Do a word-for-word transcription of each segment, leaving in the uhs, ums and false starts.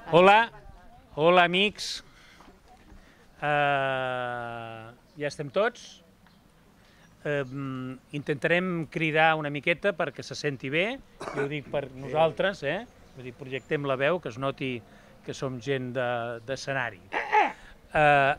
Hola, hola amics, uh, ja estem tots, uh, intentarem cridar una miqueta perquè se senti bé, jo ho dic per nosaltres, eh? Vull dir, projectem la veu, que es noti que som gent d'escenari. Uh,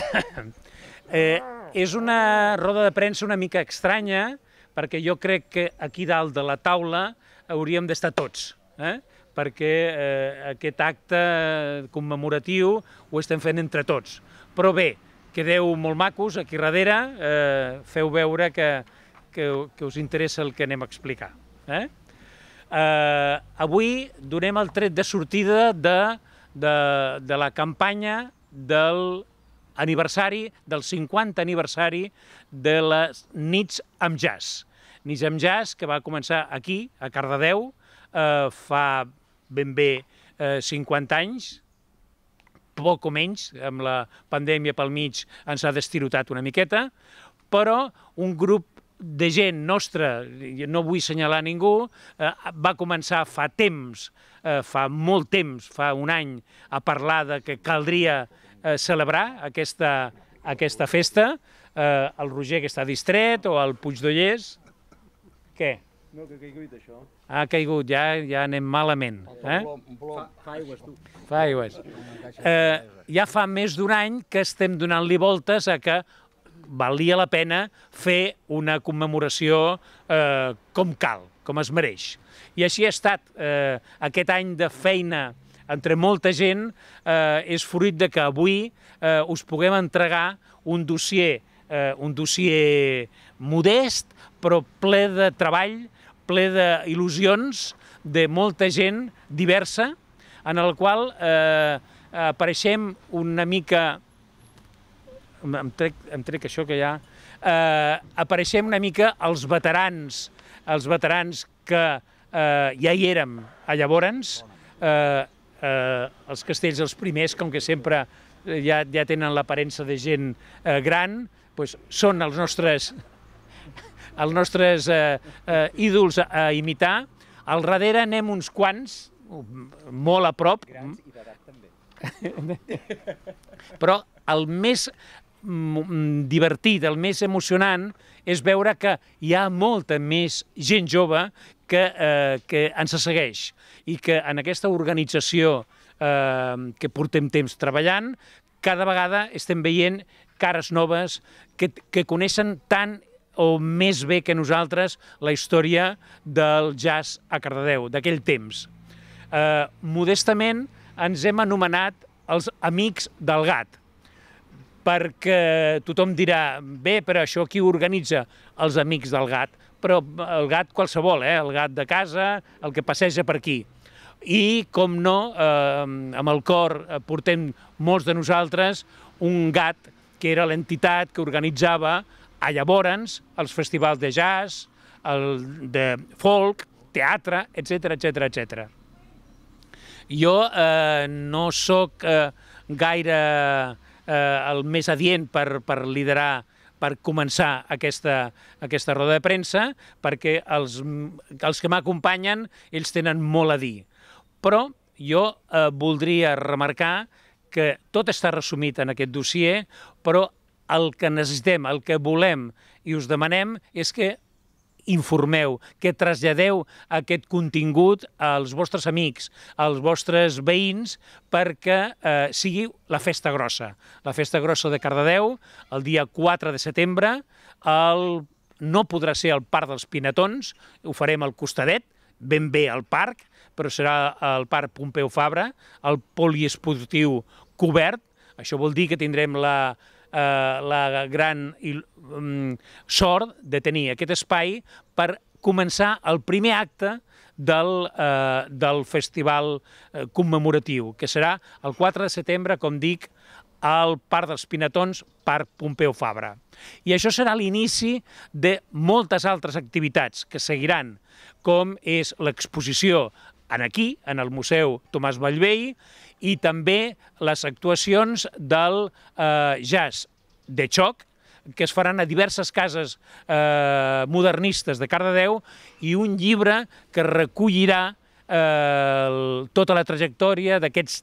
eh, és una roda de premsa una mica estranya, perquè jo crec que aquí dalt de la taula hauríem d'estar tots, eh? perquè eh, aquest acte commemoratiu ho estem fent entre tots. Però bé, quedeu molt macos aquí darrere, eh, feu veure que, que, que us interessa el que anem a explicar. Eh? Eh, avui donem el tret de sortida de, de, de la campanya del aniversari, del cinquanta aniversari de les Nits amb Jazz. Nits amb Jazz que va començar aquí, a Cardedeu, eh, fa ben bé eh, cinquanta anys, poc o menys, amb la pandèmia pel mig ens ha destirotat una miqueta, però un grup de gent nostra, no vull assenyalar ningú, eh, va començar fa temps, eh, fa molt temps, fa un any, a parlar de que caldria eh, celebrar aquesta, aquesta festa, eh, el Roger que està distret, o el Puigdollers. Què? No, que ha caigut això. Ha caigut, ja, ja anem malament. Eh? Fa, fa aigües, tu. Fa aigües. Eh, ja fa més d'un any que estem donant-li voltes a que valia la pena fer una commemoració eh, com cal, com es mereix. I així ha estat. Eh, aquest any de feina entre molta gent eh, és fruit de que avui eh, us puguem entregar un dossier, eh, un dossier modest, però ple de treball, ple d'il·lusions de molta gent diversa, en el qual eh, apareixem una mica... Em trec, em trec això que ja... Eh, apareixem una mica els veterans, els veterans que eh, ja hi érem a llavors, eh, eh, els castells els primers, com que sempre ja, ja tenen l'aparença de gent eh, gran, doncs són els nostres... els nostres eh, eh, ídols a, a imitar. Al darrere anem uns quants, molt a prop. Grans i d'edat també. Però el més divertit, el més emocionant, és veure que hi ha molta més gent jove que, eh, que ens segueix i que en aquesta organització eh, que portem temps treballant, cada vegada estem veient cares noves que, que coneixen tant o més bé que nosaltres la història del jazz a Cardedeu, d'aquell temps. Eh, modestament ens hem anomenat els Amics del Gat, perquè tothom dirà, bé, però això qui organitza? Els Amics del Gat, però el gat qualsevol, eh? El gat de casa, el que passeja per aquí. I, com no, eh, amb el cor portem molts de nosaltres un gat que era l'entitat que organitzava a llavors els festivals de jazz, el de folk, teatre, etcètera, etcètera, etcètera. Jo eh, no sóc eh, gaire eh, el més adient per, per liderar, per començar aquesta, aquesta roda de premsa, perquè els, els que m'acompanyen, ells tenen molt a dir. Però jo eh, voldria remarcar que tot està resumit en aquest dossier, però el que necessitem, el que volem i us demanem és que informeu, que traslladeu aquest contingut als vostres amics, als vostres veïns, perquè eh, sigui la festa grossa. La festa grossa de Cardedeu, el dia quatre de setembre, el... no podrà ser al Parc dels Pinatons, ho farem al costadet, ben bé al parc, però serà al Parc Pompeu Fabra, el poliesportiu cobert. Això vol dir que tindrem la Uh, la gran um, sort de tenir aquest espai per començar el primer acte del, uh, del festival uh, commemoratiu, que serà el quatre de setembre, com dic, al Parc dels Pinatons, Parc Pompeu Fabra. I això serà l'inici de moltes altres activitats que seguiran, com és l'exposició aquí, en el Museu Tomàs Bellvei, i també les actuacions del eh, jazz de xoc, que es faran a diverses cases eh, modernistes de Cardedeu, i un llibre que recollirà eh, tota la trajectòria d'aquests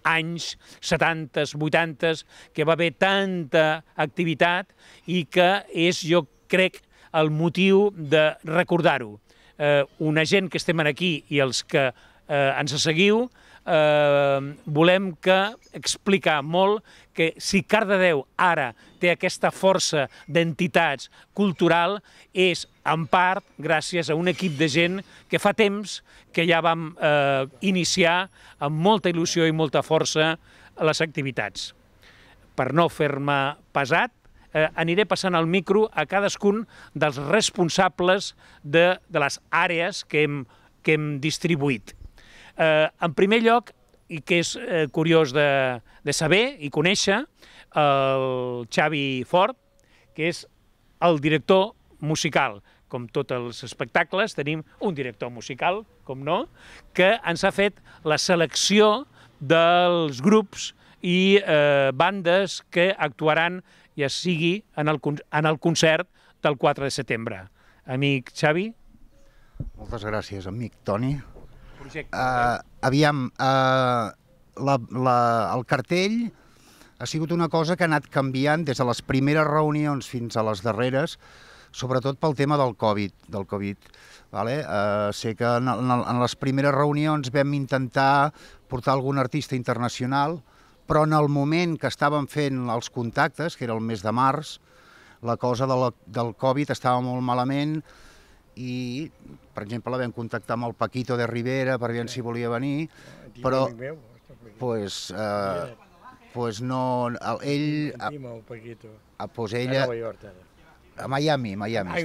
anys setanta, vuitanta, que va haver tanta activitat i que és, jo crec, el motiu de recordar-ho. Eh, una gent que estem aquí i els que eh, ens seguiu, eh, volem que explicar molt que si Cardedeu ara té aquesta força d'entitats cultural és en part gràcies a un equip de gent que fa temps que ja vam eh, iniciar amb molta il·lusió i molta força les activitats. Per no fer-me pesat, Eh, aniré passant el micro a cadascun dels responsables de, de les àrees que hem, que hem distribuït. Eh, en primer lloc, i que és eh, curiós de, de saber i conèixer, el Xavi Fort, que és el director musical. Com tots els espectacles, tenim un director musical, com no, que ens ha fet la selecció dels grups i eh, bandes que actuaran ja sigui en el, en el concert del quatre de setembre. Amic Xavi? Moltes gràcies, amic Toni. Projecte. Uh, aviam, uh, la, la, el cartell ha sigut una cosa que ha anat canviant des de les primeres reunions fins a les darreres, sobretot pel tema del Covid. Del COVID vale? uh, sé que en, en, en les primeres reunions vam intentar portar algun artista internacional, però en el moment que estàvem fent els contactes, que era el mes de març, la cosa de la, del Covid estava molt malament i, per exemple, la vam contactar amb el Paquito de Rivera per veure si volia venir, però pues, eh, pues no, ell... A, pues ella, a Miami, Miami.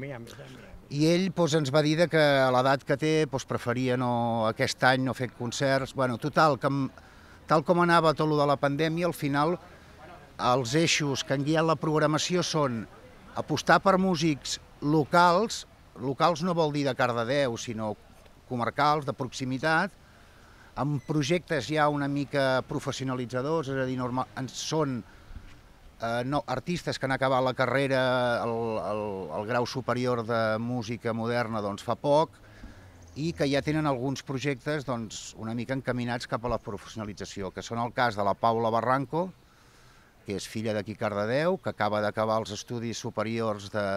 I ell pues, ens va dir que a l'edat que té pues, preferia no, aquest any no fer concerts. Bueno, total, que tal com anava tot el de la pandèmia, al final els eixos que han guiat la programació són apostar per músics locals, locals no vol dir de Cardedeu, sinó comarcals, de proximitat, amb projectes ja una mica professionalitzadors, és a dir, normal, són eh, no, artistes que han acabat la carrera, el, el, el grau superior de música moderna doncs, fa poc, i que ja tenen alguns projectes doncs, una mica encaminats cap a la professionalització, que són el cas de la Paula Barranco, que és filla d'aquí Cardedeu, que acaba d'acabar els estudis superiors de,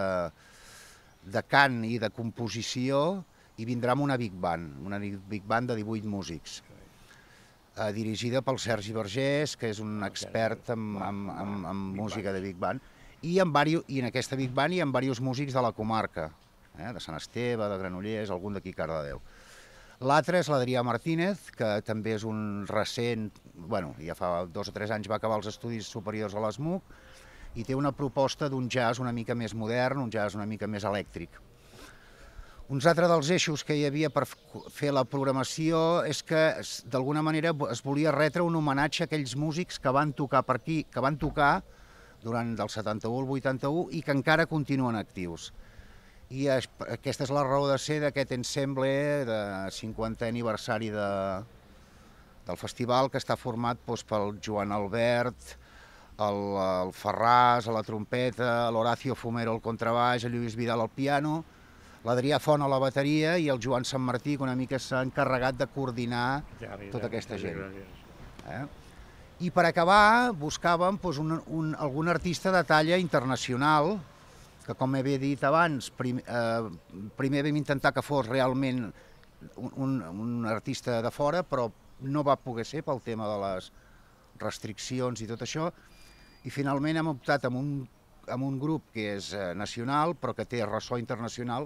de cant i de composició, i vindrà amb una Big Band, una Big Band de divuit músics, eh, dirigida pel Sergi Vergés, que és un expert en, en, en, en música de Big Band, i en, vario, i en aquesta Big Band hi ha diversos músics de la comarca, Eh, de Sant Esteve, de Granollers, algun d'aquí Cardedeu. L'altre és l'Adrià Martínez, que també és un recent, bueno, ja fa dos o tres anys va acabar els estudis superiors a l'ESMUC, i té una proposta d'un jazz una mica més modern, un jazz una mica més elèctric. Uns altres dels eixos que hi havia per fer la programació és que d'alguna manera es volia retre un homenatge a aquells músics que van tocar per aquí, que van tocar durant del setanta-u al vuitanta-u i que encara continuen actius. I aquesta és la raó de ser d'aquest ensemble de cinquantè aniversari de, del festival, que està format doncs, pel Joan Albert, el, el Ferràs a la trompeta, l'Horacio Fumero al contrabaix, el Lluís Vidal al piano, l'Adrià Font a la bateria i el Joan Sant Martí, que una mica s'ha encarregat de coordinar tota aquesta gent. Eh? I per acabar buscàvem doncs, un, un, algun artista de talla internacional, que com he dit abans, prim, eh, primer vam intentar que fos realment un, un, un artista de fora, però no va poder ser pel tema de les restriccions i tot això, i finalment hem optat amb un, amb un grup que és eh, nacional, però que té ressò internacional,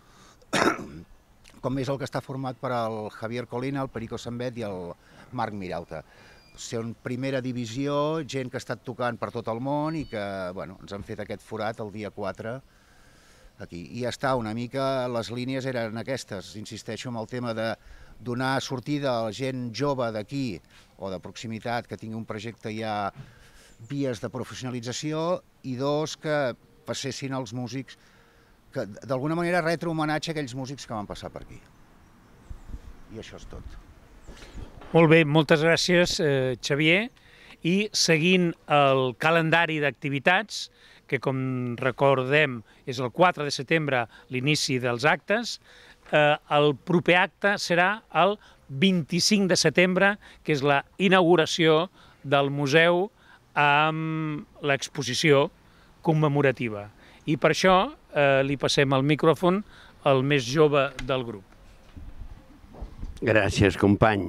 com és el que està format per el Javier Colina, el Perico Sambet i el Marc Miralta. Són primera divisió, gent que ha estat tocant per tot el món i que bueno, ens han fet aquest forat el dia quatre aquí. I ja està, una mica les línies eren aquestes, insisteixo en el tema de donar sortida a la gent jove d'aquí o de proximitat que tingui un projecte ja vies de professionalització i dos, que passessin els músics, que d'alguna manera retre homenatge a aquells músics que van passar per aquí. I això és tot. Molt bé, moltes gràcies, eh, Xavier. I seguint el calendari d'activitats, que com recordem és el quatre de setembre l'inici dels actes, eh, el proper acte serà el vint-i-cinc de setembre, que és la inauguració del museu amb l'exposició commemorativa. I per això eh, li passem el micròfon al més jove del grup. Gràcies, company.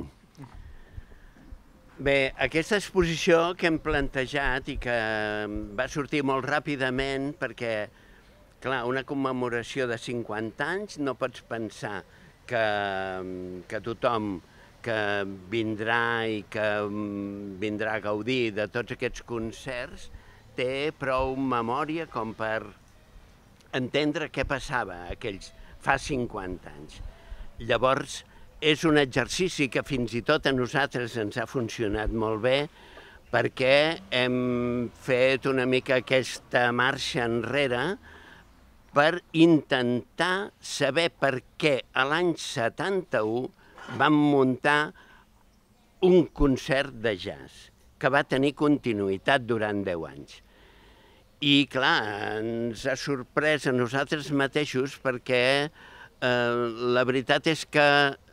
Bé, aquesta exposició que hem plantejat i que va sortir molt ràpidament perquè, clar, una commemoració de cinquanta anys no pots pensar que, que tothom que vindrà i que vindrà a gaudir de tots aquests concerts té prou memòria com per entendre què passava aquells fa cinquanta anys. Llavors, és un exercici que fins i tot a nosaltres ens ha funcionat molt bé perquè hem fet una mica aquesta marxa enrere per intentar saber per què a l'any setanta-u vam muntar un concert de jazz que va tenir continuïtat durant deu anys. I, clar, ens ha sorprès a nosaltres mateixos perquè eh, la veritat és que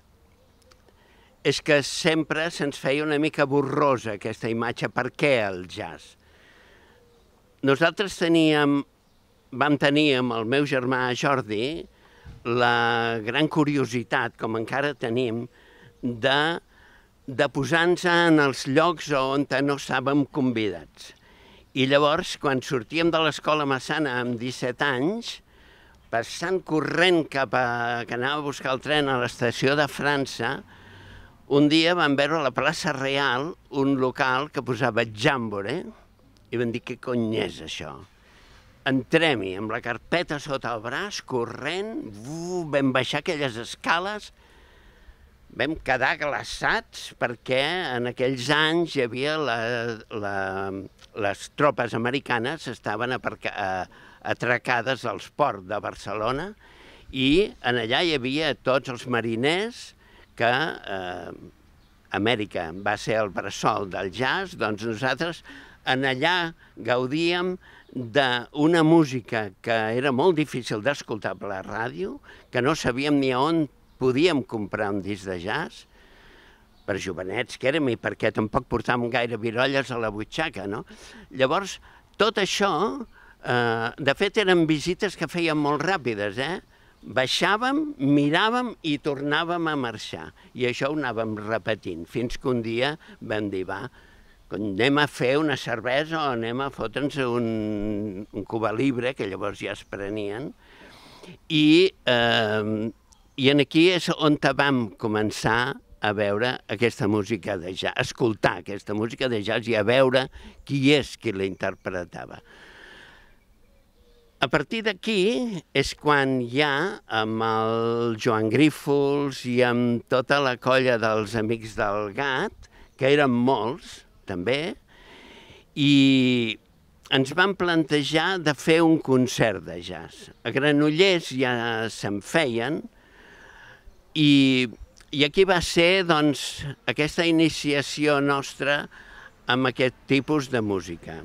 és que sempre se'ns feia una mica borrosa aquesta imatge. Per què el jazz? Nosaltres teníem, vam tenir amb el meu germà Jordi la gran curiositat, com encara tenim, de, de posar-nos en els llocs on no estàvem convidats. I llavors, quan sortíem de l'escola Massana amb disset anys, passant corrent cap a... que anava a buscar el tren a l'estació de França, un dia vam veure a la plaça Real un local que posava Jambore i vam dir, què cony és això? Entrem-hi amb la carpeta sota el braç, corrent, uf, vam baixar aquelles escales, vam quedar glaçats perquè en aquells anys hi havia la, la, les tropes americanes estaven aparca, atracades als ports de Barcelona i en allà hi havia tots els mariners que eh, Amèrica va ser el bressol del jazz, doncs nosaltres en allà gaudíem d'una música que era molt difícil d'escoltar per la ràdio, que no sabíem ni on podíem comprar un disc de jazz, per jovenets que érem i perquè tampoc portàvem gaire virolles a la butxaca, no? Llavors, tot això, eh, de fet, eren visites que fèiem molt ràpides, eh? Baixàvem, miràvem i tornàvem a marxar. I això ho anàvem repetint, fins que un dia vam dir, va, anem a fer una cervesa o anem a fotre'ns un, un Cuba Libre, que llavors ja es prenien, i, eh, i aquí és on vam començar a veure aquesta música de jazz, a escoltar aquesta música de jazz i a veure qui és qui la interpretava. A partir d'aquí és quan ja amb el Joan Grífols i amb tota la colla dels Amics del Gat, que eren molts també, i ens vam plantejar de fer un concert de jazz. A Granollers ja se'n feien i, i aquí va ser doncs, aquesta iniciació nostra amb aquest tipus de música.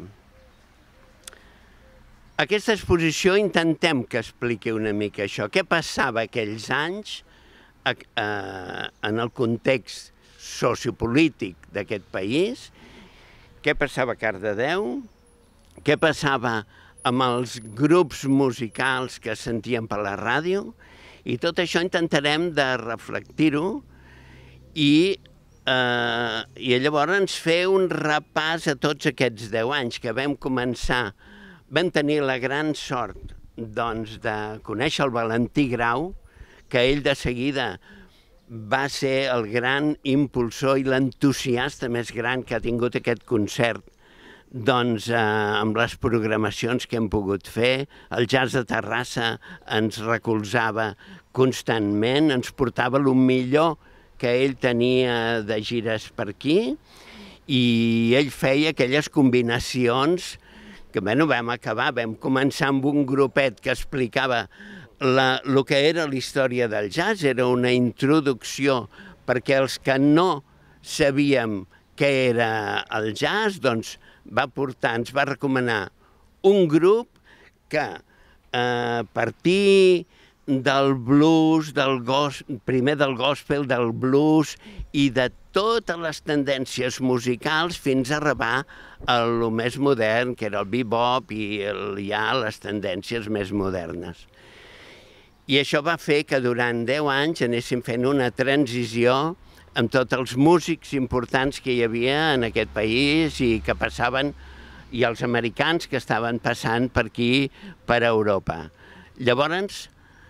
Aquesta exposició intentem que expliqui una mica això. Què passava aquells anys eh, en el context sociopolític d'aquest país? Què passava a Cardedeu? Què passava amb els grups musicals que sentien per la ràdio? I tot això intentarem de reflectir-ho i, eh, i llavors fer un repàs a tots aquests deu anys que vam començar. Vam tenir la gran sort doncs, de conèixer el Valentí Grau, que ell de seguida va ser el gran impulsor i l'entusiasta més gran que ha tingut aquest concert doncs, eh, amb les programacions que hem pogut fer. El Jazz de Terrassa ens recolzava constantment, ens portava el millor que ell tenia de gires per aquí i ell feia aquelles combinacions que bueno, vam acabar, vam començar amb un grupet que explicava la, el que era la història del jazz, era una introducció perquè els que no sabíem què era el jazz, doncs va portar, ens va recomanar un grup que a partir del blues, del gos, primer del gospel, del blues i de totes les tendències musicals fins a arribar a lo més modern, que era el bebop i el, ja les tendències més modernes. I això va fer que durant deu anys anéssim fent una transició amb tots els músics importants que hi havia en aquest país i que passaven, i els americans que estaven passant per aquí, per Europa. Llavors,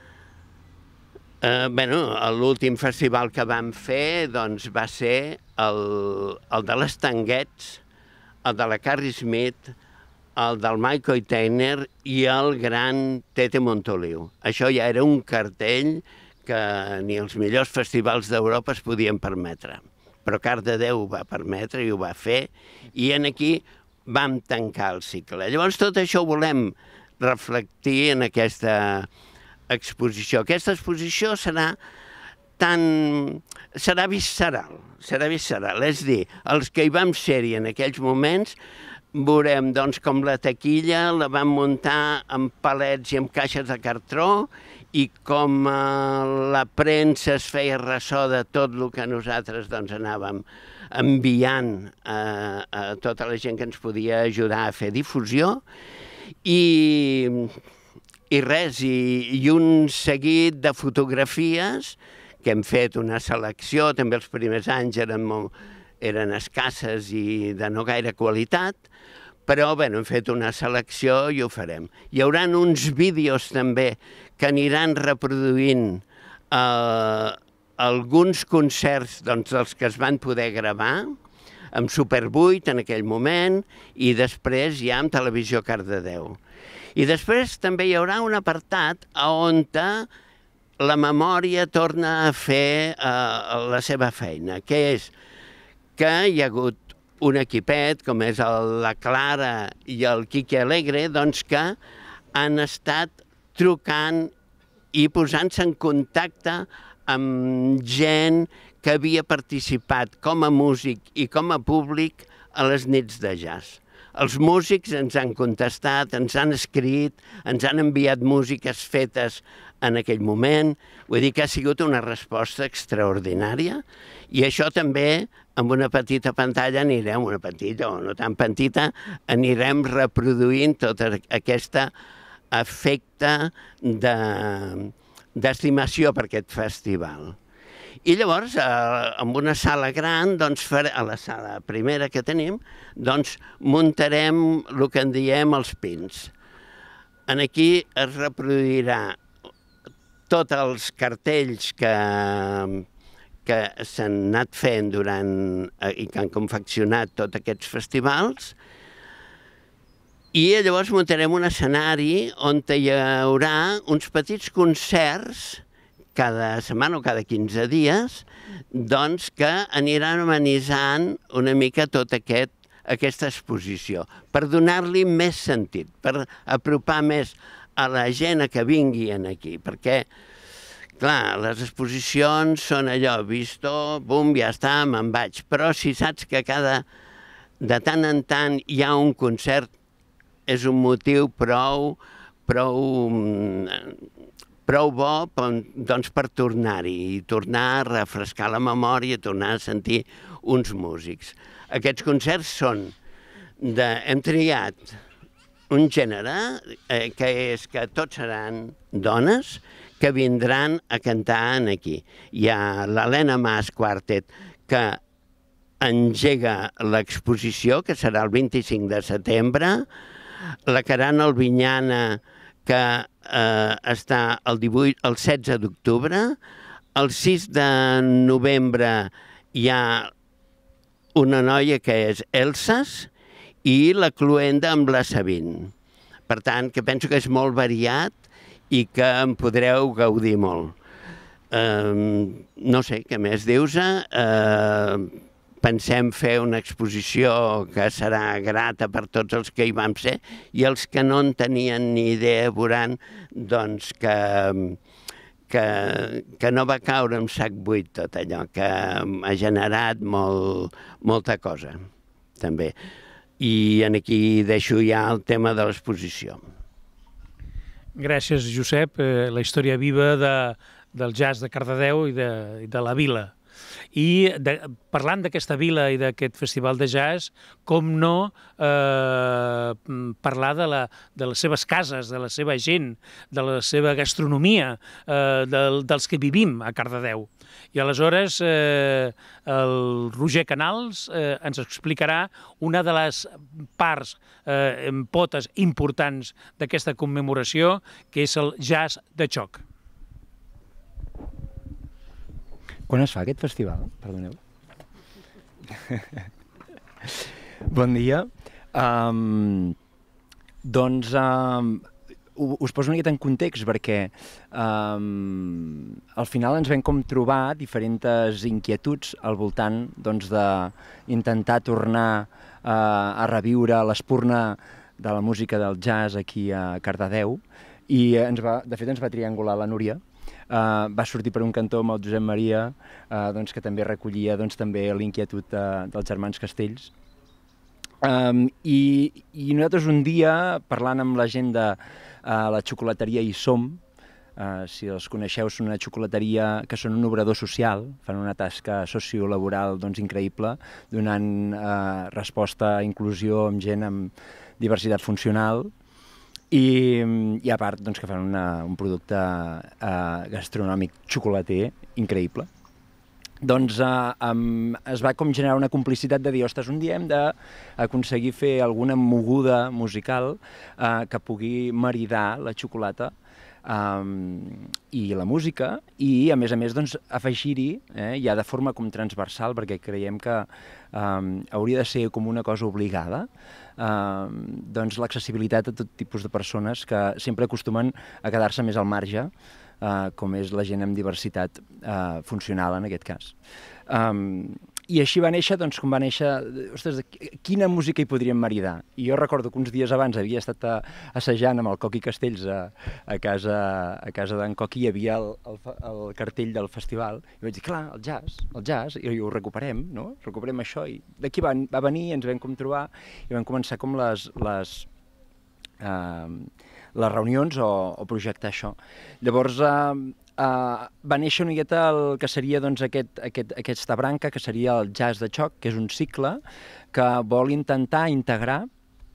eh, bueno, l'últim festival que vam fer doncs, va ser el, el de les Tanguets, el de la Carrie Smith, el del Mike Oiteiner i el gran Tete Montoliu. Això ja era un cartell que ni els millors festivals d'Europa es podien permetre. Però Cardedeu ho va permetre i ho va fer, i en aquí vam tancar el cicle. Llavors tot això ho volem reflectir en aquesta exposició. Aquesta exposició serà tan... serà visceral, serà visceral, és a dir, els que hi vam ser-hi en aquells moments veurem doncs, com la taquilla la vam muntar amb palets i amb caixes de cartró i com eh, la premsa es feia ressò de tot el que nosaltres doncs, anàvem enviant a, a tota la gent que ens podia ajudar a fer difusió i, i res, i, i un seguit de fotografies que hem fet una selecció, també els primers anys eren, molt, eren escasses i de no gaire qualitat, però bueno, hem fet una selecció i ho farem. Hi haurà uns vídeos també que aniran reproduint eh, alguns concerts doncs, dels que es van poder gravar, amb Super vuit en aquell moment, i després ja amb Televisió Cardedeu. I després també hi haurà un apartat on la memòria torna a fer eh, la seva feina, que és que hi ha hagut un equipet, com és el, la Clara i el Quique Alegre, doncs que han estat trucant i posant-se en contacte amb gent que havia participat com a músic i com a públic a les nits de jazz. Els músics ens han contestat, ens han escrit, ens han enviat músiques fetes en aquell moment. Vull dir que ha sigut una resposta extraordinària i això també amb una petita pantalla anirem, una petita o no tan petita, anirem reproduint tot aquest efecte d'estimació per aquest festival. I llavors, en una sala gran, doncs, a la sala primera que tenim, doncs, muntarem el que en diem els pins. Aquí es reproduirà tots els cartells que, que s'han anat fent durant i que han confeccionat tots aquests festivals, i llavors muntarem un escenari on hi haurà uns petits concerts cada setmana o cada quinze dies, doncs que aniran amenitzant una mica tota aquest, aquesta exposició, per donar-li més sentit, per apropar més a la gent a que vinguin aquí, perquè, clar, les exposicions són allò, visto, bum, ja està, me'n vaig, però si saps que cada, de tant en tant hi ha un concert, és un motiu prou, prou, prou bo doncs, per tornar-hi i tornar a refrescar la memòria, tornar a sentir uns músics. Aquests concerts són, de, hem triat un gènere eh, que és que tots seran dones que vindran a cantar aquí. Hi ha l'Helena Mas Quartet que engega l'exposició, que serà el vint-i-cinc de setembre, la Caran Albinyana, que eh, està el, divuit, el setze d'octubre, el sis de novembre hi ha una noia que és Elsas i la Cluenda amb la Sabine. Per tant, que penso que és molt variat i que en podreu gaudir molt. Eh, no sé, què més dius-ne? Eh, pensem fer una exposició que serà grata per tots els que hi vam ser i els que no en tenien ni idea veuran doncs, que, que, que no va caure en sac buit tot allò, que ha generat molt, molta cosa, també. I aquí deixo ja el tema de l'exposició. Gràcies, Josep. Eh, la història viva de, del jazz de Cardedeu i de, i de la vila. I de, parlant d'aquesta vila i d'aquest festival de jazz, com no eh, parlar de, la, de les seves cases, de la seva gent, de la seva gastronomia, eh, del, dels que vivim a Cardedeu. I aleshores eh, el Roger Canals eh, ens explicarà una de les parts, eh, potes importants d'aquesta commemoració, que és el jazz de xoc. Quan es fa aquest festival? Perdoneu. Bon dia. Um, doncs um, us poso una miqueta en context perquè um, al final ens vam com trobar diferents inquietuds al voltant doncs, d'intentar tornar uh, a reviure l'espurna de la música del jazz aquí a Cardedeu i ens va, de fet ens va triangular la Núria. Uh, va sortir per un cantó amb el Josep Maria, uh, doncs, que també recollia doncs, també l'inquietud uh, dels germans Castells. Um, i, I nosaltres un dia, parlant amb la gent de uh, la xocolateria Hi Som, uh, si els coneixeu, són una xocolateria que són un obrador social, fan una tasca sociolaboral doncs, increïble, donant uh, resposta a inclusió amb gent amb diversitat funcional, I, i a part doncs, que fan una, un producte eh, gastronòmic xocolater increïble. Doncs eh, um, es va com generar una complicitat de dir, ostres, un dia hem d'aconseguir fer alguna moguda musical eh, que pugui maridar la xocolata um, i la música i, a més a més, doncs, afegir-hi, eh, ja de forma com transversal, perquè creiem que um, hauria de ser com una cosa obligada, Uh, doncs l'accessibilitat a tot tipus de persones que sempre acostumen a quedar-se més al marge, uh, com és la gent amb diversitat uh, funcional en aquest cas. Um, I així va néixer, doncs, com va néixer, ostres, quina música hi podríem maridar? I jo recordo que uns dies abans havia estat assajant amb el Coqui Castells a, a casa, a casa d'en Coqui, hi havia el, el, el cartell del festival, i vaig dir, clar, el jazz, el jazz, i ho recuperem, no? Recuperem això, i d'aquí va, va venir, ens vam com trobar, i vam començar com les, les, uh, les reunions o, o projectar això. Llavors, uh, Uh, va néixer una miqueta el que seria doncs, aquest, aquest, aquesta branca, que seria el jazz de xoc, que és un cicle que vol intentar integrar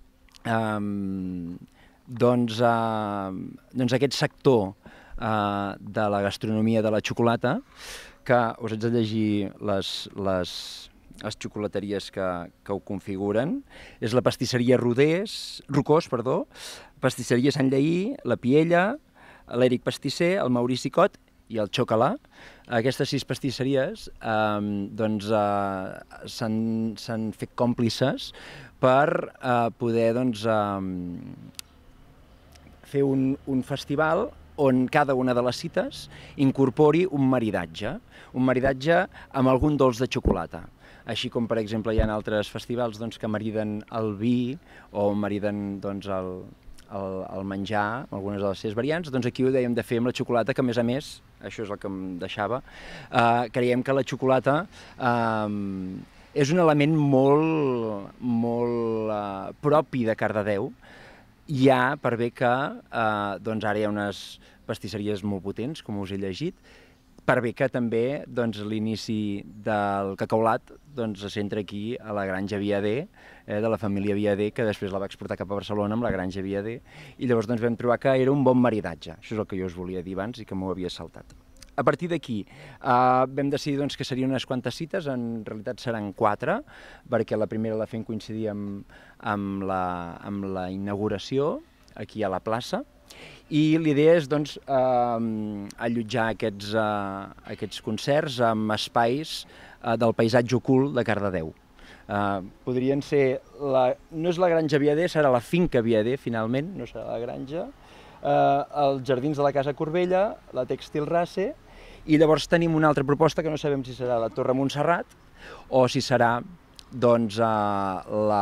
um, doncs, uh, doncs aquest sector uh, de la gastronomia de la xocolata, que us haig de llegir les, les, les xocolateries que, que ho configuren. És la pastisseria Rodés, Rocós, perdó, pastisseria Sant Lleí, la Piella, l'Eric Pastisser, el Maurici Cot i el Xocolà. Aquestes sis pastisseries eh, doncs, eh, s'han fet còmplices per eh, poder doncs, eh, fer un, un festival on cada una de les cites incorpori un maridatge, un maridatge amb algun dolç de xocolata. Així com, per exemple, hi ha altres festivals doncs, que mariden el vi o mariden doncs, el, El, el menjar, algunes de les seves variants, doncs aquí ho dèiem de fer amb la xocolata, que a més a més, això és el que em deixava, eh, creiem que la xocolata eh, és un element molt, molt eh, propi de Cardedeu, ja per bé que eh, doncs ara hi ha unes pastisseries molt potents, com us he llegit, per bé que també doncs, l'inici del cacaulat doncs, se centra aquí a la granja Viader, eh, de la família Viader, que després la va exportar cap a Barcelona amb la granja Viader, i llavors doncs, vam trobar que era un bon maridatge. Això és el que jo us volia dir abans i que m'ho havia saltat. A partir d'aquí eh, vam decidir doncs, que serien unes quantes cites, en realitat seran quatre, perquè la primera la fem coincidir amb, amb, la, amb la inauguració aquí a la plaça, i l'idea és doncs, eh, allotjar aquests, eh, aquests concerts amb espais eh, del paisatge ocult de Cardedeu. Eh, podrien ser, la, no és la granja Viader, serà la finca Viader finalment, no serà la granja, eh, els jardins de la Casa Corbella, la Tèxtil Race, i llavors tenim una altra proposta que no sabem si serà la Torre Montserrat o si serà doncs, eh, la,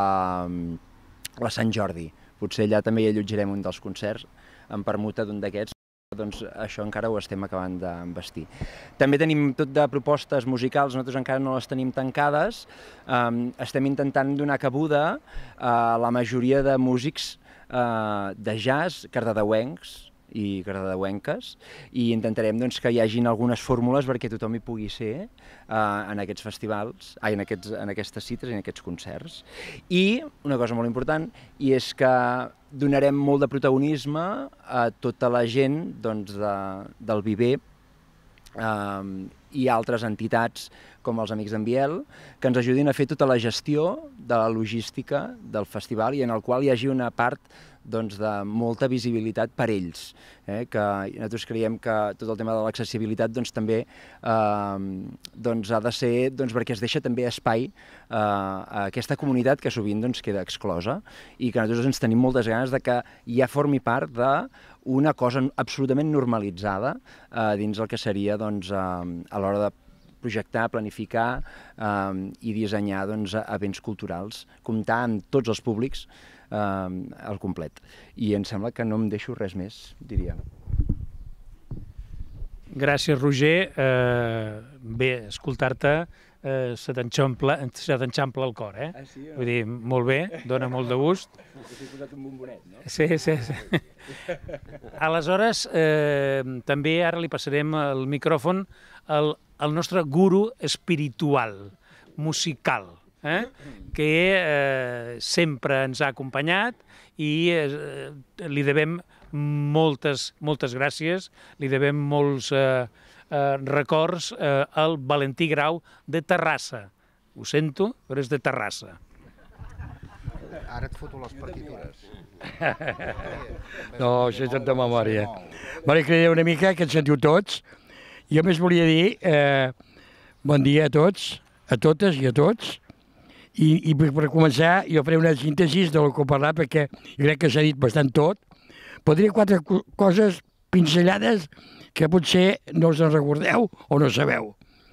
la Sant Jordi. Potser allà també hi allotjarem un dels concerts, en permuta d'un d'aquests, doncs això encara ho estem acabant d'envestir. També tenim tot de propostes musicals, nosaltres encara no les tenim tancades, um, estem intentant donar cabuda a la majoria de músics uh, de jazz cardedeuencs, i cardedeuenques, i intentarem doncs, que hi hagin algunes fórmules perquè tothom hi pugui ser uh, en aquests festivals, ai, en, aquests, en aquestes cites i en aquests concerts. I una cosa molt important, i és que donarem molt de protagonisme a tota la gent doncs, de, del Viver um, i altres entitats com els Amics d'en Biel, que ens ajudin a fer tota la gestió de la logística del festival i en el qual hi hagi una part doncs, de molta visibilitat per ells, eh? Que nosaltres creiem que tot el tema de l'accessibilitat doncs, també eh, doncs, ha de ser doncs, perquè es deixa també espai eh, a aquesta comunitat que sovint doncs, queda exclosa i que nosaltres ens tenim moltes ganes de que ja formi part d'una cosa absolutament normalitzada eh, dins el que seria doncs, eh, a l'hora de projectar, planificar eh, i dissenyar doncs, events culturals, comptar amb tots els públics eh, al complet. I em sembla que no em deixo res més, diria. Gràcies, Roger. Eh, bé, escoltar-te eh, se t'enxampla el cor, eh? Ah, sí, no? Vull dir, molt bé, dona molt de gust. T'he posat un bombonet, no? Sí, sí, sí. Aleshores, eh, també ara li passarem el micròfon al, al nostre guru espiritual, musical, eh? que eh, sempre ens ha acompanyat i eh, li devem moltes, moltes gràcies, li devem molts eh, eh, records eh, al Valentí Grau de Terrassa. Ho sento, però és de Terrassa. Ara et foto les partitures. No, això és de memòria. Vale, que una mica que ens sentiu tots. Jo més volia dir eh, bon dia a tots, a totes i a tots. I, i per començar, jo faré una síntesi del que he parlat perquè crec que s'ha dit bastant tot. Podria quatre coses pinzellades que potser no us en recordeu o no sabeu.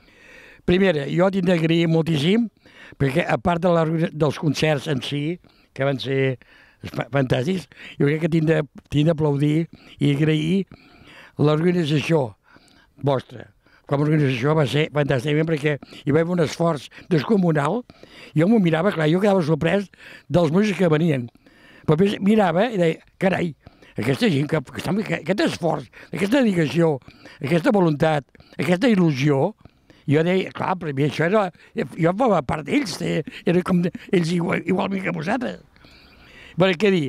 Primera, jo tinc d'agrair moltíssim perquè a part de la, dels concerts en si, que van ser fantàstics, jo crec que tinc d'aplaudir i agrair l'organització vostra. Com a organització va ser fantàsticament perquè hi va haver un esforç descomunal. Jo m'ho mirava, clar, jo quedava sorprès dels músics que venien. Però després mirava i deia, carai, aquesta gent, que, que, aquest esforç, aquesta dedicació, aquesta voluntat, aquesta il·lusió, jo deia, clar, per mi això era... Jo formava part d'ells, era com ells igual, igualment que vosaltres. Per què dir?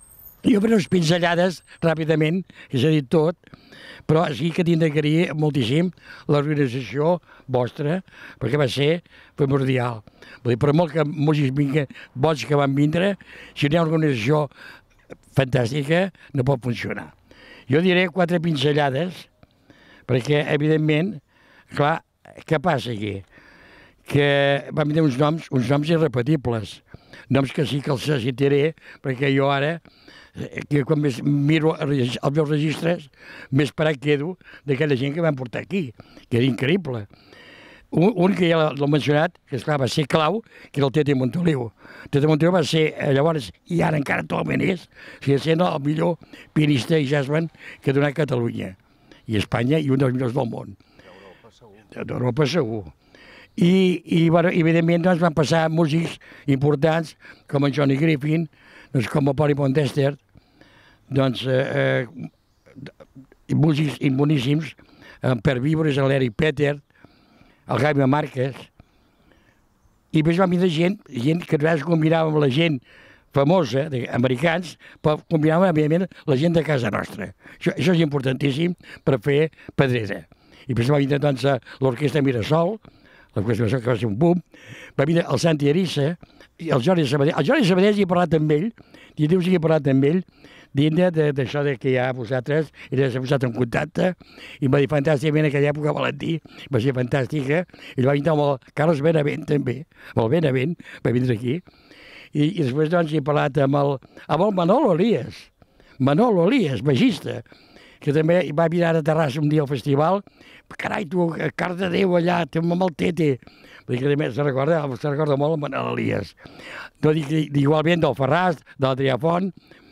Jo faré unes pinzellades ràpidament, que s'ha dit tot, però sí que tinc d'agrair moltíssim l'organització vostra, perquè va ser primordial. Vull dir, per molt que músics bons que van vindre, si no hi ha una organització fantàstica, no pot funcionar. Jo diré quatre pinzellades, perquè, evidentment, clar, què passa aquí? Que van venir uns noms, uns noms irrepetibles, noms que sí que els citaré, perquè jo ara, que quan més miro els meus registres, més parat quedo d'aquella gent que van portar aquí, que era increïble. Un, un que ja l'he mencionat, que esclar, va ser clau, que era el Tete Montoliu. Tete Montoliu va ser, llavors, i ara encara actualment és, si sent el millor pianista i jazzman que ha donat Catalunya, i Espanya, i un dels millors del món. D'Europa segur. I, i bueno, evidentment doncs, van passar músics importants com en Johnny Griffin, doncs, com el Polly Poindexter, doncs, eh, eh, músics boníssims, eh, per vibres, l'Eric Peter, el Jaime Márquez, i després van vindre gent, gent que nosaltres combinàvem amb la gent famosa, americans, però combinàvem, evidentment, la gent de casa nostra. Això, això és importantíssim per fer pedrera. I després va vindre doncs, l'Orquestra Mirasol, l'Orquestra Mirasol que va ser un boom, va vindre el Santi Arissa, i el Jordi Sabadell. El Jordi Sabadell hi he parlat amb ell, i dius que he parlat amb ell, dintre d'això de que ja vosaltres era posat en contacte, i em va dir fantàsticament en aquella època Valentí, va ser fantàstica, i va vindre amb el Carlos Benavent també, amb el Benavent, va vindre aquí, i, i després doncs he parlat amb el, amb el Manolo Elias, Manolo Elias, baixista, que també va vindre a Terrassa un dia al festival, carai, tu, car de Déu allà, amb el Tete, vull dir que també se recorda, se recorda molt el Manolo Elias. No dic igualment del Ferraz, de l'Adrià Font,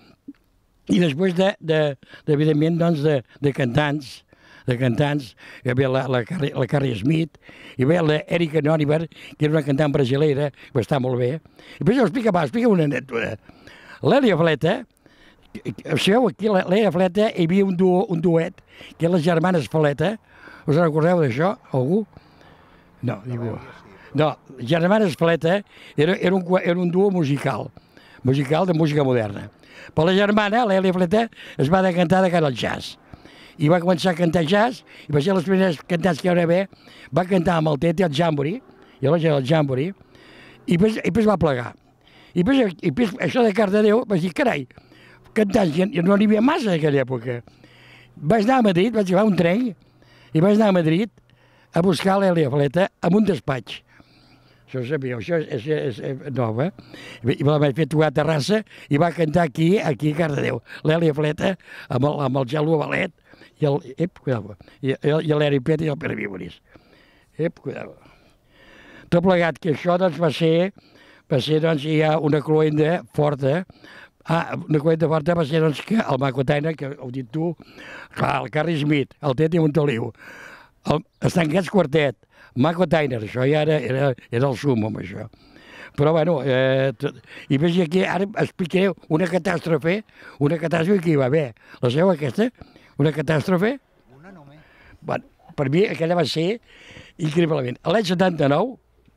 i després de, de, de evidentment, doncs, de, de cantants, de cantants, hi havia la, la, Carrie, la Carrie Smith, hi havia l'Erika Noniver, que era una cantant brasilera, que va estar molt bé. I després jo explica, va, explica una anècdota. L'Èlia Fleta, Sabeu, aquí a l'Era Fleta hi havia un, duo, un duet, que és les germanes Fleta. Us recordeu d'això, algú? No, ningú. No, germanes Fleta era, era, un, era un duo musical, musical de música moderna. Però la germana, l'Elia Fleta, es va decantar de cara al jazz. I va començar a cantar jazz, i va ser les primeres cantants que hi va haver, va cantar amb el Tete, el Jambori, i llavors era el Jambori, i després, i després va plegar. I després, i després això de Cardedeu, vaig dir, carai, cantants, no n'hi havia massa en aquella època. Vaig anar a Madrid, vaig agafar un tren, i vaig anar a Madrid a buscar l'Elia Fleta en un despatx. Això ho sabíeu, això és, és, és, és nova. I me la vaig fer tocar a Terrassa i va cantar aquí, aquí a Cardedeu. L'Elia Fleta amb el, amb el Gelo Valet i el... Ep, cuidado. I, i l'Eri Pet i el Pere Víboris. Ep, cuidado. Tot plegat, que això doncs, va ser, va ser doncs, hi ha una cloenda forta. Ah, una cloenda forta va ser doncs, que el Maco Taina, que ho dit tu, clar, el Carri Smith, el Tete Montoliu, el Estancats Quartet, Maco Tainer, això ja era, era, era el sum amb això. Però, bueno, eh, tot, i veig aquí, ara explicaré una catàstrofe, una catàstrofe que hi va haver. La sabeu aquesta? Una catàstrofe? Una només. Bueno, per mi aquella va ser increïblement. A l'any setanta-nou,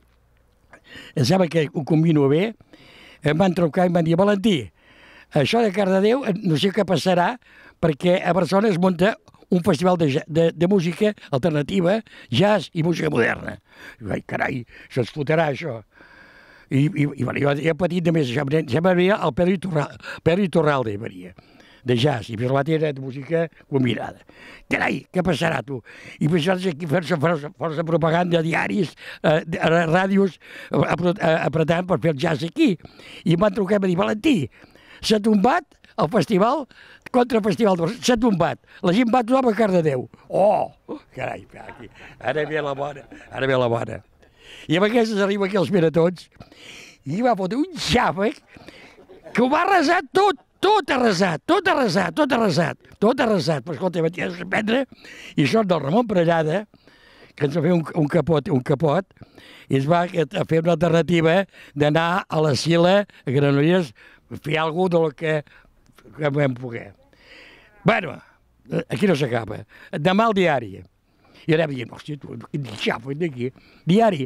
em sembla que ho combino bé, em van trucar i em van dir, Valentí, això de Cardedeu no sé què passarà, perquè a Barcelona es munta un festival de, de, de música alternativa, jazz i música moderna. I vaig, carai, se'ns fotrà això. I, i, i bueno, jo he patit de més això. Ja venia el Pedro Iturralde, Pedro Iturralde venia, de jazz, i després l'altre era de música combinada. Carai, què passarà, tu? I després vaig aquí fer-se força, força propaganda, diaris, eh, ràdios, apretant per fer el jazz aquí. I em van trucar i em van dir, Valentí, s'ha tombat el festival, contra el festival de Barcelona, s'ha tombat. La gent va tothom a Cardedeu. Oh, carai, aquí. Ara ve la bona, ara ve la bona. I amb aquestes arriba aquí els Miratons i va fotre un xàfec que ho va arrasar tot, tot arrasat, tot arrasat, tot arrasat, tot arrasat. Però escolta, vaig a prendre i sort del Ramon Parellada, que ens va fer un, un capot, un capot, i ens va fer una alternativa d'anar a la Sila, a Granollers, a fer alguna cosa del que que vam poder. Bueno, aquí no s'acaba. Demà al diari. I ara veiem, hòstia, tu, quin xàfec d'aquí. Diari.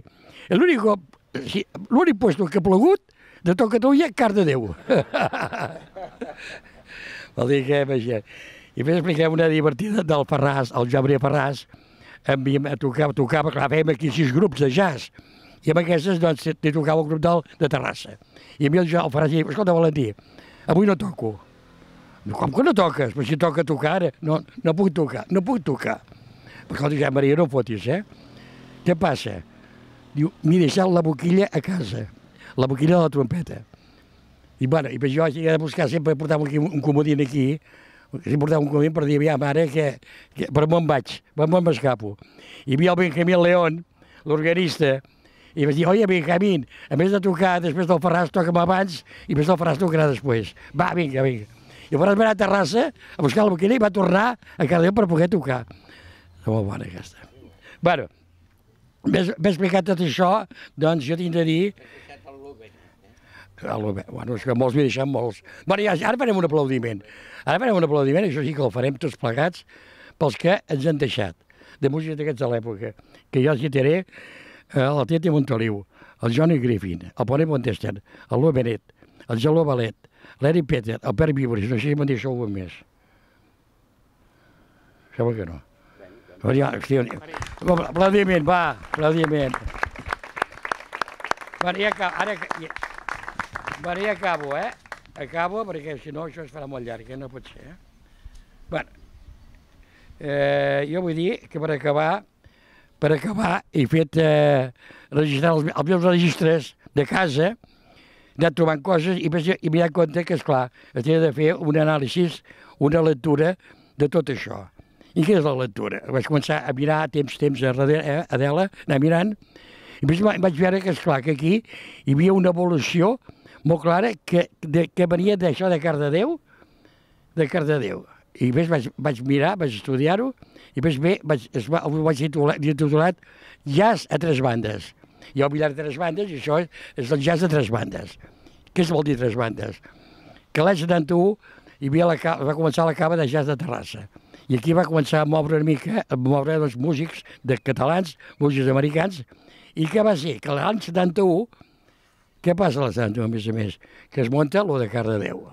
L'únic puesto que ha plogut de tot Catalunya, Cardedeu. Vol dir que, vaja. I després expliquem una divertida del Ferràs, el Gabriel Ferràs, tocava, tocava, clar, fèiem aquí sis grups de jazz, i amb aquestes, doncs, li tocava el grup del, de Terrassa. I a mi el, el Ferràs diu, escolta, Valentí, avui no toco. Com que no toques? Però si toca tocar ara. No, no puc tocar, no puc tocar. Però escolta, ja, Maria, no fotis, eh? Què passa? Diu, m'he deixat la boquilla a casa, la boquilla de la trompeta. I, bueno, i jo he de buscar, sempre portava un comodín aquí, sempre portava un comodín per dir, aviam, ara, que, que, per on vaig, per on m'escapo. Hi havia el Benjamín León, l'organista, i vaig dir, oi, Benjamín, a més de tocar després del Ferràs, toca'm abans, i després del Ferràs tocarà després. Va, vinga, vinga. I llavors va anar a Terrassa a buscar la boquilla i va tornar a Cardedeu per poder tocar. És molt bona aquesta. Bueno, m'he explicat tot això, doncs jo tinc de dir... Bueno, és que molts m'hi deixen molts. Bueno, ja, ara farem un aplaudiment. Ara farem un aplaudiment, això sí que el farem tots plegats, pels que ens han deixat, de música d'aquests de l'època. Que jo citaré el Tete Montoliu, el Johnny Griffin, el Pone Montestan, el Lou Benet, el Gelo Valet, l'Eri Peter, el Pere Víboris, no sé si me'n deixo algun més. Sembla que no. Aplaudiment, va, aplaudiment. Bueno, ja acabo, ara, ja, bueno, ja acabo, eh? Acabo, perquè si no això es farà molt llarg, eh? No pot ser, eh? Bueno, eh, jo vull dir que per acabar, per acabar he fet eh, registrar els, els meus registres de casa, he anat trobant coses i m'he donat compte que, esclar, es tenia de fer un anàlisi, una lectura de tot això. I què és la lectura? Vaig començar a mirar temps, temps a darrere, Adela, anar mirant, i vaig veure que, esclar, que aquí hi havia una evolució molt clara que, de, que venia d'això de Cardedeu, de Cardedeu. I després vaig, vaig mirar, vaig estudiar-ho, i després bé, vaig, es va, ho vaig titular, titulat Jazz a tres bandes. Hi ha el billar de tres bandes i això és, és el jazz de tres bandes. Què vol dir tres bandes? Que l'any setanta-u hi havia la, va començar la cava de jazz de Terrassa. I aquí va començar a moure una mica, a moure els músics de catalans, músics americans, i què va ser? Que l'any setanta-u, què passa a l'any setanta-u, a més a més? Que es munta lo de Cardedeu.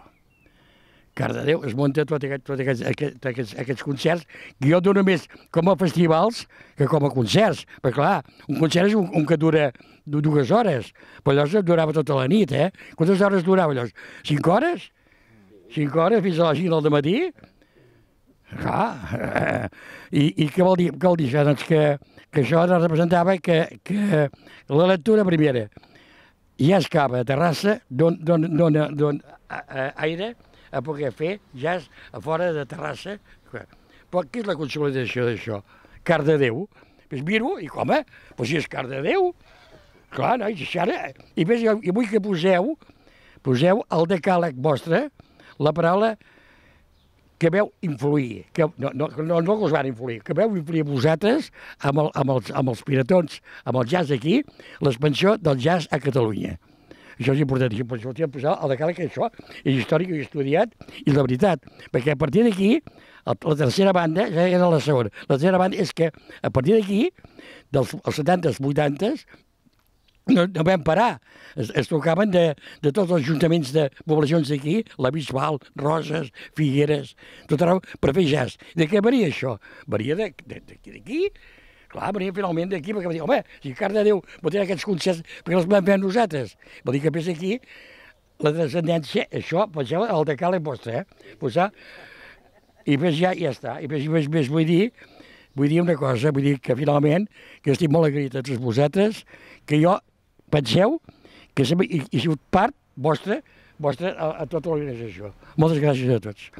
Cardedeu es munta tots aquest, tot aquest, aquest, aquests, aquests concerts que jo dono més com a festivals que com a concerts. Perquè, clar, un concert és un, un que dura dues hores, però llavors durava tota la nit, eh? Quantes hores durava llavors? Cinc hores? Cinc hores fins a les cinc del matí? Clar, eh, i, i què vol dir, què vol dir això? Doncs que, que això representava que, que la lectura primera ja es cava a Terrassa, dona aire a poder fer jazz a fora de Terrassa. Però què és la consolidació d'això? Cardedeu. Doncs miro, i com, eh? Doncs si és Cardedeu, clar, no? I, ara, i, ves, i vull que poseu, poseu al decàleg vostre la paraula que veu influir, que no, no, no, no que us van influir, que veu influir vosaltres amb, el, amb, els, amb els piratons, amb el jazz aquí, l'expansió del jazz a Catalunya. Això és importantíssim, però això ho tinc posat al decàleg, que això és històric, ho he estudiat, i la veritat, perquè a partir d'aquí, la tercera banda, ja era la segona, la tercera banda és que a partir d'aquí, dels setantes, vuitantes, no, no vam parar. Es, es tocaven de, de tots els ajuntaments de poblacions d'aquí, la Bisbal, Roses, Figueres, tot arreu, per fer jazz. De què varia això? Varia d'aquí. Clar, venia finalment d'aquí, perquè va dir, home, si Cardedeu vol tenir aquests concerts, perquè els vam fer nosaltres. Vol dir que més aquí, la descendència, això, poseu el decàleg vostre, eh? Posar, i més ja, ja està. I més, més, més vull dir, vull dir una cosa, vull dir que finalment, que estic molt agraït a tots vosaltres, que jo penseu que he, he sigut part vostra, vostra a, a tota l'organització. Moltes gràcies a tots.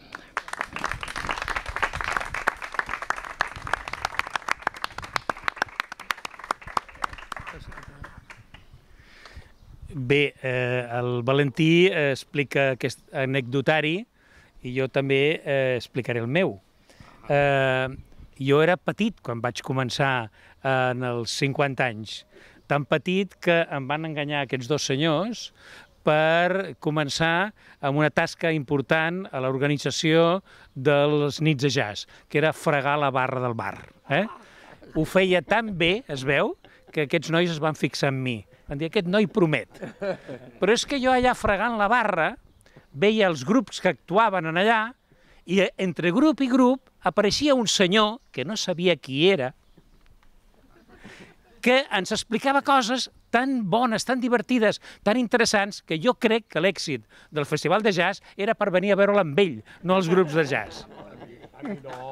Bé, eh, el Valentí eh, explica aquest anecdotari i jo també eh, explicaré el meu. Eh, jo era petit quan vaig començar eh, en els cinquanta anys, tan petit que em van enganyar aquests dos senyors per començar amb una tasca important a l'organització dels nits de jazz, que era fregar la barra del bar. Eh? Ho feia tan bé, es veu, que aquests nois es van fixar en mi. Van dir, aquest noi promet. Però és que jo allà fregant la barra veia els grups que actuaven en allà i entre grup i grup apareixia un senyor, que no sabia qui era, que ens explicava coses tan bones, tan divertides, tan interessants, que jo crec que l'èxit del Festival de Jazz era per venir a veure'l amb ell, no els grups de jazz. No.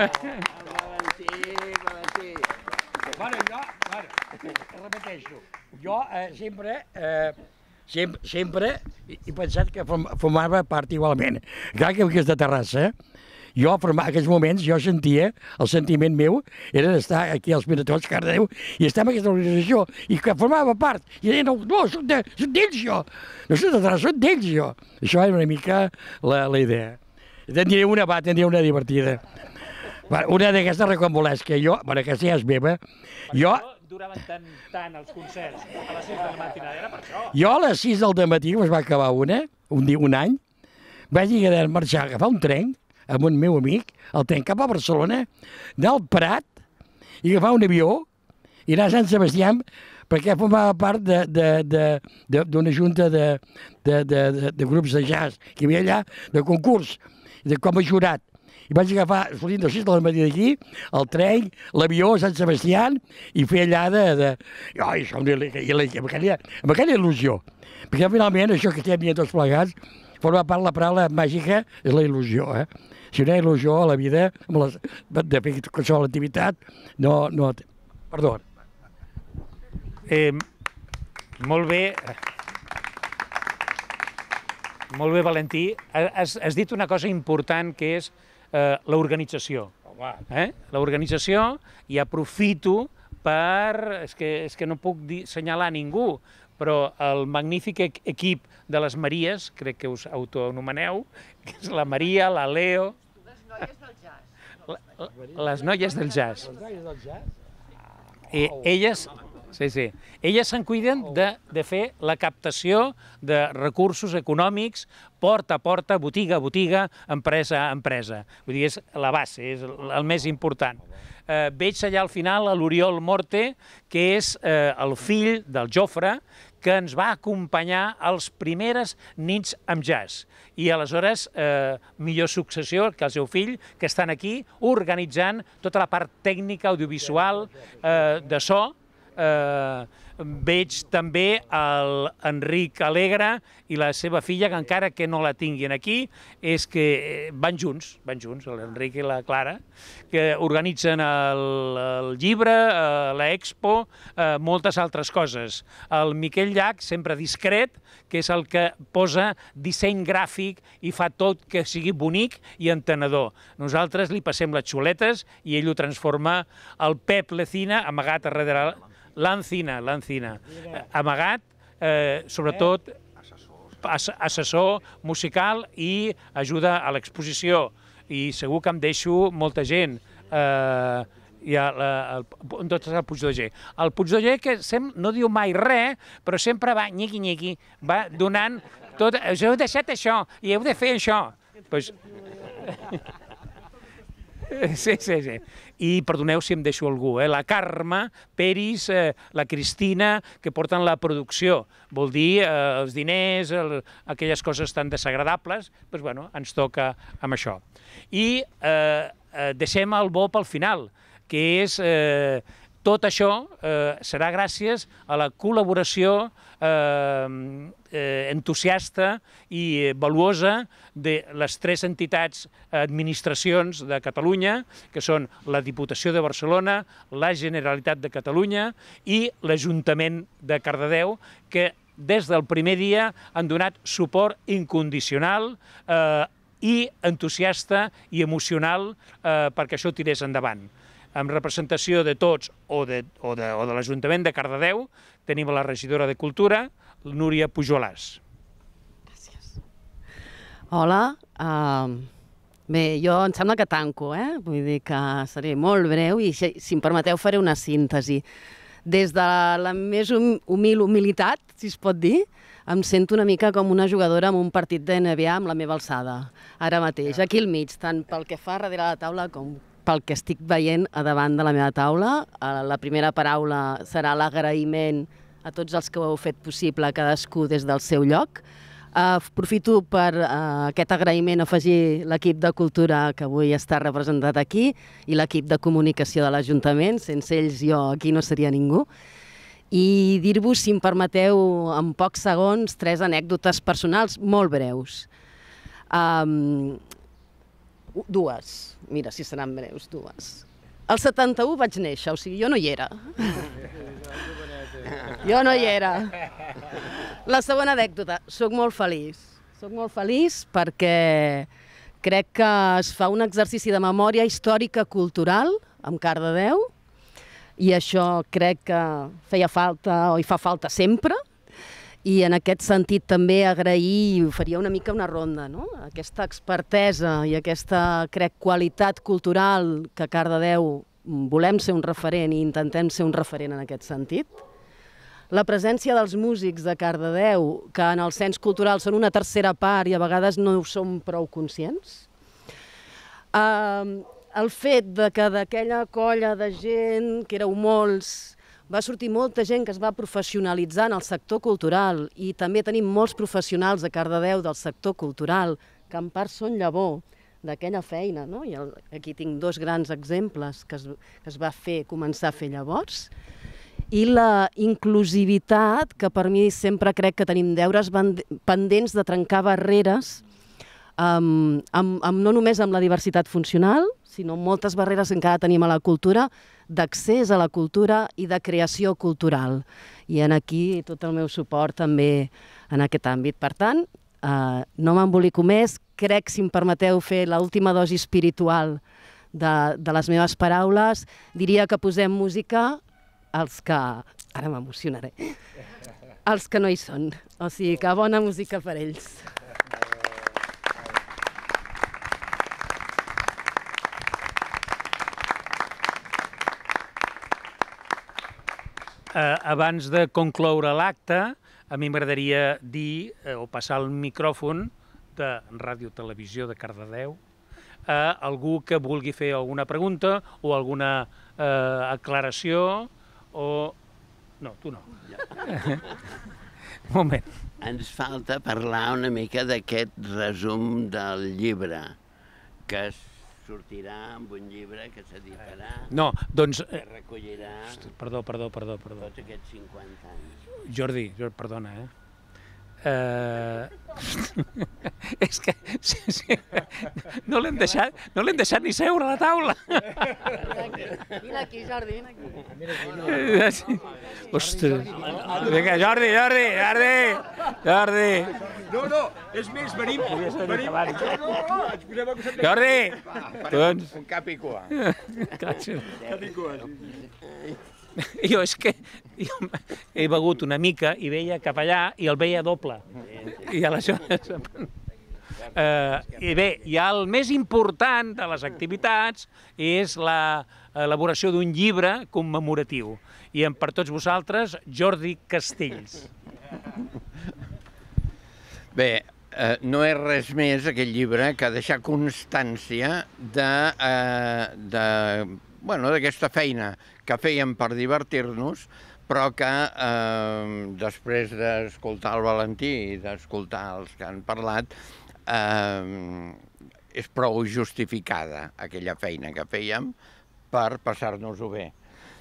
Bueno, jo, bueno, repeteixo, jo eh, sempre, eh, sempre, sempre he pensat que formava part igualment. Clar que és de Terrassa, jo, en aquells moments, jo sentia, el sentiment meu era d'estar aquí als Piratons, Cardedeu, i estar en aquesta organització, i que formava part. I deia, no, no, soc d'ells jo, no soc de Terrassa, soc d'ells jo. Això era una mica la, la idea. Te'n diré una, va, te'n diré una divertida. Una d'aquestes recombolesques, jo, bueno, aquesta ja és meva, jo... Duraven tant, tant els concerts a les sis de la matinada, era per això. Jo a les sis del matí, es va acabar una, un dia, un any, vaig haver de marxar a agafar un tren amb un meu amic, el tren cap a Barcelona, anar al Prat i agafar un avió i anar a Sant Sebastià perquè formava part d'una junta de, de, de, de, de grups de jazz que hi havia allà, de concurs, de, com a jurat. I vaig agafar, sortint de sis del matí d'aquí, el tren, l'avió a Sant Sebastià i fer allà de... de... Oh, això, amb, aquella, amb aquella il·lusió. Perquè finalment això que estem dient tots plegats, forma part la paraula màgica és la il·lusió, eh? Si no hi ha il·lusió a la vida, amb les, de fer qualsevol activitat, no... no perdó. Eh, molt bé. Molt bé, Valentí. Has, has dit una cosa important, que és eh, l'organització. Eh? L'organització, i aprofito per... És que, és que no puc dir, assenyalar ningú, però el magnífic equip de les Maries, crec que us autoanomeneu, que és la Maria, la Leo... Les noies del jazz. La, les noies del jazz. Les noies del jazz? I elles, Sí, sí. Elles se'n cuiden de, de fer la captació de recursos econòmics porta a porta, botiga a botiga, empresa a empresa. Vull dir, és la base, és el més important. Eh, veig allà al final l'Oriol Morte, que és eh, el fill del Jofre, que ens va acompanyar als primeres nits amb jazz. I aleshores, eh, millor successió que el seu fill, que estan aquí organitzant tota la part tècnica, audiovisual, eh, de so. Eh, veig també l'Enric Alegre i la seva filla, que encara que no la tinguin aquí, és que van junts, van junts, l'Enric i la Clara, que organitzen el, el llibre, eh, l'Expo, eh, moltes altres coses. El Miquel Llach, sempre discret, que és el que posa disseny gràfic i fa tot que sigui bonic i entenedor. Nosaltres li passem les xuletes i ell ho transforma. El Pep Lecina, amagat a darrere l'Ancina, l'Ancina, amagat, eh, sobretot assessor musical i ajuda a l'exposició. I segur que em deixo molta gent. Eh, hi ha la, el, el Puigdoller. El Puigdoller que sem, no diu mai res, però sempre va nyiqui-nyiqui, va donant tot. Us heu deixat això i heu de fer això. Pues... Sí, sí, sí. I perdoneu si em deixo algú, eh? La Carme, Peris, eh, la Cristina, que porten la producció. Vol dir eh, els diners, el, aquelles coses tan desagradables, doncs, bueno, ens toca amb això. I eh, eh, deixem el bo pel final, que és... Eh, tot això eh, serà gràcies a la col·laboració eh, eh, entusiasta i valuosa de les tres entitats, administracions de Catalunya, que són la Diputació de Barcelona, la Generalitat de Catalunya i l'Ajuntament de Cardedeu, que des del primer dia han donat suport incondicional eh, i entusiasta i emocional eh, perquè això tirés endavant. Amb representació de tots o de, o de, o de l'Ajuntament de Cardedeu, tenim la regidora de Cultura, Núria Pujolàs. Gràcies. Hola. Uh, bé, jo em sembla que tanco, eh? Vull dir que seré molt breu i, si, si em permeteu, faré una síntesi. Des de la més hum, humil humilitat, si es pot dir, em sento una mica com una jugadora en un partit de N B A amb la meva alçada, ara mateix, aquí al mig, tant pel que fa darrere la taula com pel que estic veient a davant de la meva taula. La primera paraula serà l'agraïment a tots els que ho heu fet possible, cadascú des del seu lloc. Aprofito per aquest agraïment afegir l'equip de cultura que avui està representat aquí i l'equip de comunicació de l'Ajuntament. Sense ells jo aquí no seria ningú. I dir-vos, si em permeteu, en pocs segons, tres anècdotes personals molt breus. Um, dues, mira, si seran breus, dues. El setanta-u vaig néixer, o sigui, jo no hi era. Jo no hi era. La segona anècdota, soc molt feliç. Soc molt feliç perquè crec que es fa un exercici de memòria històrica cultural amb Cardedeu i això crec que feia falta o hi fa falta sempre. I en aquest sentit també agrair, faria una mica una ronda, no? Aquesta expertesa i aquesta, crec, qualitat cultural que a Cardedeu volem ser un referent i intentem ser un referent en aquest sentit. La presència dels músics de Cardedeu, que en el cens cultural són una tercera part i a vegades no ho som prou conscients. Uh, el fet de que d'aquella colla de gent, que éreu molts, va sortir molta gent que es va professionalitzar en el sector cultural i també tenim molts professionals a Cardedeu del sector cultural que en part són llavor d'aquella feina, no? I el, aquí tinc dos grans exemples que es, que es va fer, començar a fer llavors. I la inclusivitat, que per mi sempre crec que tenim deures pendents de trencar barreres, um, amb, amb, no només amb la diversitat funcional, sinó moltes barreres que encara tenim a la cultura, d'accés a la cultura i de creació cultural. I en aquí tot el meu suport també en aquest àmbit. Per tant, eh, no m'embolico més, crec, si em permeteu fer l'última dosi espiritual de, de les meves paraules, diria que posem música als que... Ara m'emocionaré. Els que no hi són. O sigui que bona música per ells. eh, abans de concloure l'acte, a mi m'agradaria dir eh, o passar el micròfon de Ràdio Televisió de Cardedeu a algú que vulgui fer alguna pregunta o alguna eh, aclaració o... No, tu no. Un moment. Ens falta parlar una mica d'aquest resum del llibre, que sortirà amb un llibre que s'editarà, No, doncs... que Eh, recollirà perdó, perdó, perdó, perdó. tots aquests cinquanta anys. Jordi, Jordi, perdona, eh? Uh... és que sí, sí. no l'hem deixat, no l'hem deixat ni seure a la taula. Vine aquí, Jordi, vine aquí. Ostres. Vinga, Jordi, Jordi, Jordi, Jordi. No, no, és més, venim... venim... No, no, no, ens posem a costat de... Jordi! Doncs... Un cap i cua. Cap i cua, sí. Jo és que jo he begut una mica i veia cap allà i el veia doble. I aleshores... Uh, I bé, i el més important de les activitats és l'elaboració d'un llibre commemoratiu. I per tots vosaltres, Jordi Castells. Bé, eh, no és res més aquest llibre que deixar constància de, eh, de, bueno, d'aquesta feina que fèiem per divertir-nos, però que eh, després d'escoltar el Valentí i d'escoltar els que han parlat, eh, és prou justificada aquella feina que fèiem per passar-nos-ho bé.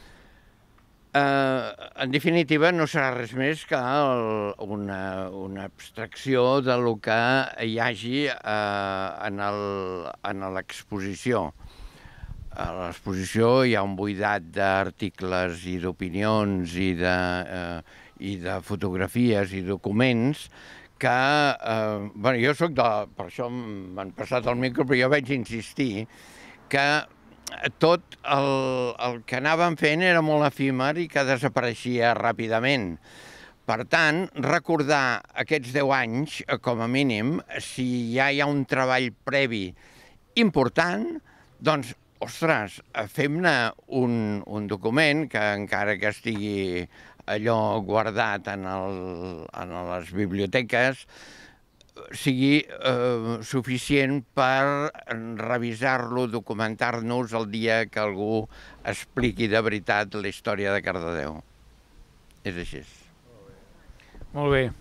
Eh, en definitiva, no serà res més que el, una, una abstracció de lo que hi hagi eh, en l'exposició. A l'exposició hi ha un buidat d'articles i d'opinions i, de, eh, i de fotografies i documents que... Eh, bueno, jo soc de... Per això m'han passat el micro, però jo vaig insistir que tot el, el que anàvem fent era molt efímer i que desapareixia ràpidament. Per tant, recordar aquests deu anys, com a mínim, si ja hi ha un treball previ important, doncs, ostres, fem-ne un, un document que encara que estigui allò guardat en, el, en les biblioteques, sigui eh, suficient per revisar-lo, documentar-nos el dia que algú expliqui de veritat la història de Cardedeu. És així. Molt bé.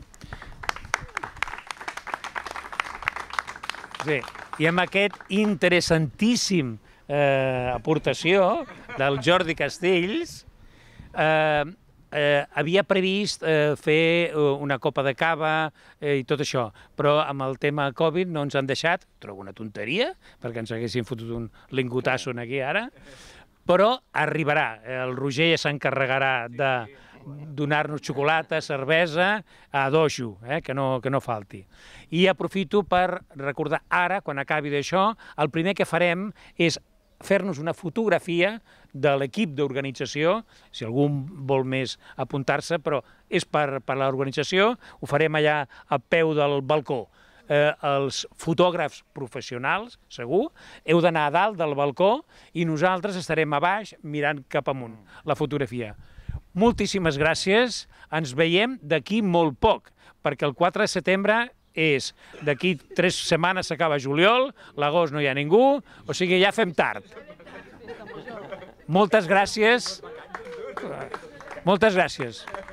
Sí, i amb aquest interessantíssim eh, aportació del Jordi Castells, eh, eh, havia previst eh, fer una copa de cava eh, i tot això, però amb el tema Covid no ens han deixat, trobo una tonteria, perquè ens haguessin fotut un lingotasso aquí ara, però arribarà. El Roger ja s'encarregarà de donar-nos xocolata, cervesa, a dojo, eh, que, no, que no falti. I aprofito per recordar ara, quan acabi d'això, el primer que farem és fer-nos una fotografia de l'equip d'organització, si algú vol més apuntar-se, però és per, per l'organització, ho farem allà a peu del balcó. Eh, els fotògrafs professionals, segur, heu d'anar a dalt del balcó i nosaltres estarem a baix mirant cap amunt la fotografia. Moltíssimes gràcies, ens veiem d'aquí molt poc, perquè el quatre de setembre és d'aquí tres setmanes s'acaba juliol, l'agost no hi ha ningú, o sigui, ja fem tard. Moltes gràcies. Moltes gràcies.